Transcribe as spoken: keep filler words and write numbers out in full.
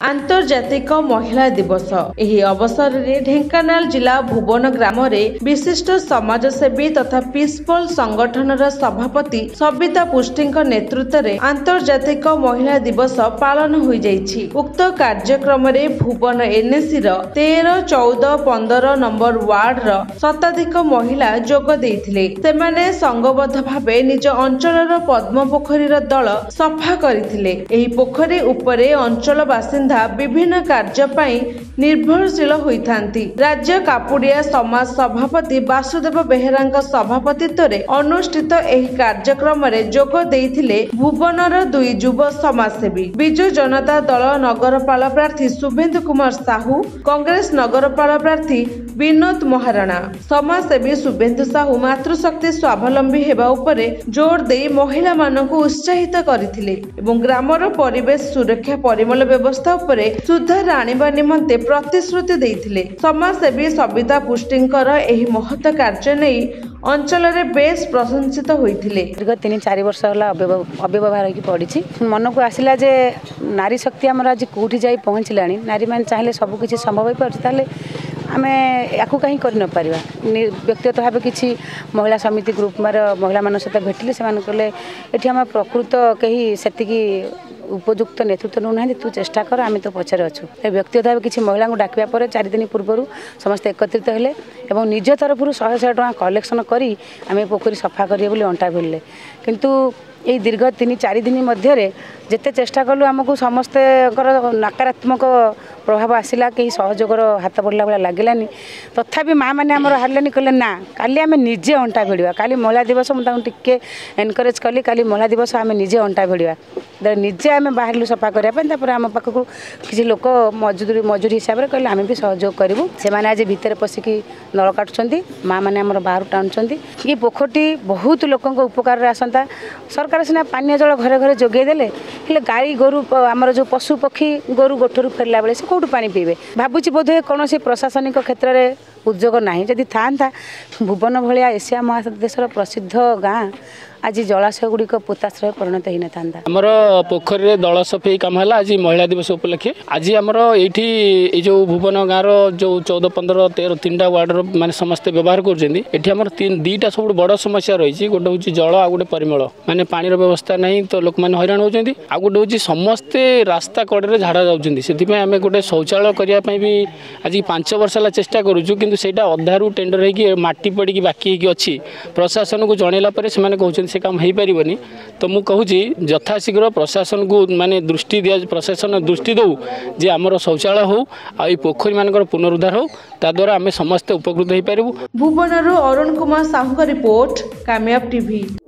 आंतर्जातिक महिला दिवस। एही अवसर में ढेंकानाल जिला भुवन ग्राम में विशिष्ट समाजसेवी तथा पीसफुल संगठन सभापति सविता पुष्टि नेतृत्व में आंतर्जातिक महिला दिवस पालन हो जाइछि। उक्त कार्यक्रम में भुवन एनएसी तेरह चौदह पंद्रह नंबर वार्ड शताधिक महिला जोग देइथिले। सेमाने संगबद्ध भावे निज अंचल पद्म पोखरी दल सफा करथिले। एही पोखरी उपरे अंचल बासिंदा विभिन्न कार्य पाई निर्भरशील होइथांती। राज्य कापुड़िया समाज सभापति वासुदेव बेहेरा सभापतित्व में अनुष्ठित एही कार्यक्रम में जोग देइथिले भुवनर दुई युव समाजसेवी विजु जनता दल नगरपाल प्रार्थी शुभेन्दु कुमार साहू, कांग्रेस नगरपाल प्रार्थी विनोद महाराणा। समाजसेवी शुभेन्दु साहू मातृशक्ति स्वावलंबी हेबा उपरे जोर दे महिला मानकु उत्साहित करथिले एवं ग्रामर परिवेश सुरक्षा परिमल व्यवस्था उपरे सुधार आनिबा निमंते प्रतिश्रुति देइथिले। समाजसेवी सविता पुष्टिंकर एही महत्व कार्य नै अंचल में बेस प्रशंसित होइथिले। दीर्घ तीन चार वर्ष होला अव्यवहार की पड़ी मन को आसला जे नारी शक्ति आम आज कौटी जाई पहुँचलानी। नारी मान चाहिए सब किसी संभव हो पारे आम या कहीं कर न पारिबा। व्यक्तिगत भाव किसी महिला समिति ग्रुप मार महिला मान सहित भेटिले से कहले एठी हम प्रकृत कहीं सेतिकी उपयुक्त नेतृत्व नौना तू चेष्टा कर आम तो पछरे अच्छु। व्यक्तिगत भाव किसी महिला को डाकिया पर चार दिन पूर्व समस्त एकत्रित हेले एवं निज तरफ शहे शहे टका कलेक्शन करी आम पोखरी सफा करिए बोली अंटा भिड़ले। किंतु ये दीर्घ तीन चार दिन मध्य जिते चेष्टा कलु आमको समस्त नकारात्मक प्रभाव आसला कहीं सहयोगर हाथ बढ़ला भाया लगलानी। तथापि माँ मैंने आमर हारलानी कहले ना काली आम निजे अंटा भिड़ा। काली महिला दिवस मुझे एनकरेज कली काली महिला दिवस आम निजे अंटा भिड़ा निजे आम बाहर सफा करने आम पाखक किसी लोक मजदूरी मजूरी हिसाब से कहले आम भी सहयोग करूँ। से आज भितर पशिकी नल काटुंट माँ मैंने आमर बाहर टाणुंट ये पोखरटी बहुत लोक उपकार आसंता। सरकार सीना पानीय जल घरे घरे जोगेदेले हेले गाई गोरु आमर जो पशु पक्षी गोरु गोठरू फेरला बेले से कौटू पानी पीबे। भावुची बोधे कौन प्रशासनिक क्षेत्र में उद्योग नहीं जदि था भुवन भाया एशिया महादेशर प्रसिद्ध गाँ आज जलाशय गुड़िक पोताश्रय परिणत हो था। आमर पोखरी में दल सफेई कम है आज महिला दिवस उपलक्षे आज आमर ये जो भुवन गाँव जो चौदह पंद्रह तेरह तीन टा वार्डर माने समस्ते व्यवहार कर दीटा सब बड़ समस्या रही। गोटे हूँ जल आ गए परिमल माने पानी व्यवस्था नहीं तो लोक मैंने हैरान होती। आ गए हूँ समस्ते रास्ता कड़े झाड़ा जाऊँगी आम गोटे शौचालय करने भी आज पांच वर्ष है चेष्टा करूँ किंतु सेटा अधारू टेंडर हो माटी पड़ी बाकी अच्छी प्रशासन को जनइला कहते से काम हो पारनी। तो मु कहूँ यथाशीघ्र प्रशासन को माने दृष्टि दिया प्रशासन दृष्टि दौ जे आमर शौचालय हो आ पोखरी मान पुनरुद्धार हो ताद्वारा आम समस्ते उपकृत हो पारू। भुवनर अरुण कुमार साहू का रिपोर्ट कामयाब टीवी।